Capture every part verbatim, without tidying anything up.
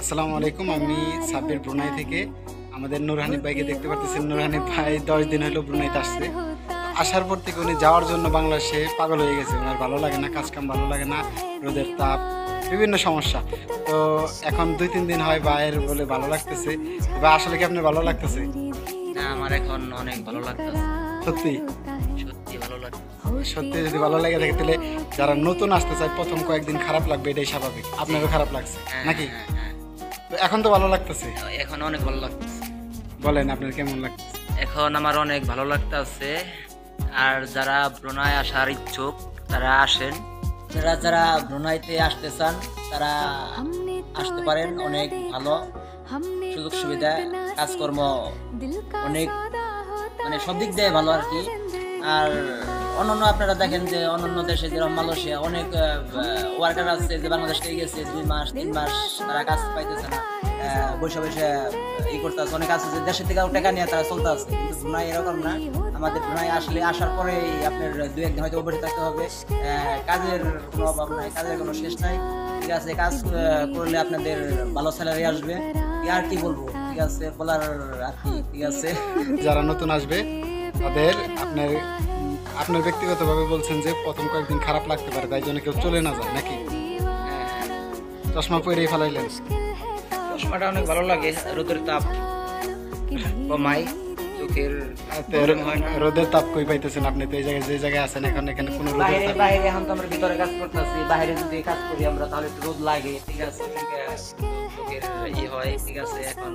আসসালামু আলাইকুম। আমি সাব্বির ব্রুনাই থেকে। আমাদের নূর হানিফ ভাইকে দেখতে পাচ্ছেন। নূর হানিফ ভাই দশ দিন হলো ব্রুনাইতে আসছে। আসার পর থেকে উনি যাওয়ার জন্য বাংলাদেশে পাগল হয়ে গেছে। ওনার ভালো লাগে না, কাজকাম ভালো লাগে না, রোদের তাপ, বিভিন্ন সমস্যা। তো এখন দুই তিন দিন হয় ভাইয়ের বলে ভালো লাগতেছে। বা আসলে কি আপনার ভালো লাগতেছে? না, আমার এখন অনেক ভালো লাগতেছে। সত্যি সত্যি ভালো লাগছে। সত্যি যদি ভালো লাগে থাকে তাহলে যারা নতুন আসতে চায় প্রথম কয়েকদিন খারাপ লাগবে, এটাই স্বাভাবিক। আপনারও খারাপ লাগছে নাকি? হ্যাঁ, হ্যাঁ, তো এখন তো ভালো লাগতেছে। হ্যাঁ। এখন অনেক ভালো লাগতেছে। বলেন আপনার কেমন লাগতেছে? এখন আমার অনেক ভালো লাগতেছে। আর যারা ব্রুনাই আসার ইচ্ছুক তারা আসেন। যারা যারা ব্রুনাইতে আসতে চান তারা আসতে পারেন। অনেক ভালো সুযোগ সুবিধা, কাজকর্ম অনেক, মানে সব দিক দিয়ে ভালো আর কি। আর অন্যান্য আপনারা দেখেন যে অন্যান্য দেশে যেরকম মালয়েশিয়া অনেক ওয়ার্কার আছে যে বাংলাদেশ থেকে গেছে দুই মাস তিন মাস তারা কাজ পাইতেছে না, বসে বসে ই করতে আছে। অনেক আছে যে দেশের থেকে টাকা নিয়ে তারা চলতে আছে, কিন্তু ব্রুনাই এরকম না। আমাদের ব্রুনাই আসলে আসার পরে আপনার দুই একদিন হয়তো বসে থাকতে হবে। কাজের কোনো অভাব নাই, কাজের কোনো শেষ নাই। ঠিক আছে, কাজ করলে আপনাদের ভালো স্যালারি আসবে। আর কি বলবো, ঠিক আছে বলার আর কি। ঠিক আছে, যারা নতুন আসবে তাদের আপনার আপনার ব্যক্তিগতভাবে বলছেন যে প্রথম কয়েকদিন খারাপ লাগতে পারে, তাই জন্য কেউ চলে না যায় নাকি? চশমা পরেই ফেলাইলেন। চশমাটা অনেক ভালো লাগে, রোদের তাপ কমাই, চোখের তো রোদের তাপ কই পাইতেছেন আপনি? তো এই জায়গায় যে জায়গায় আছেন এখন, এখানে কোনো রোদের বাইরে তাপ? বাইরে এখন তো আমরা ভিতরে কাজ করতেছি, বাইরে যদি কাজ করি আমরা তাহলে একটু রোদ লাগে। ঠিক আছে, চোখের ই হয়। ঠিক আছে, এখন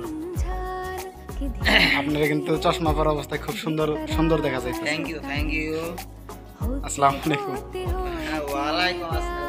আপনারা কিন্তু চশমা পরা অবস্থায় খুব সুন্দর সুন্দর দেখা যায়। থ্যাংক ইউ থ্যাংক ইউ আসসালামু আলাইকুম। ওয়ালাইকুম আসসালাম।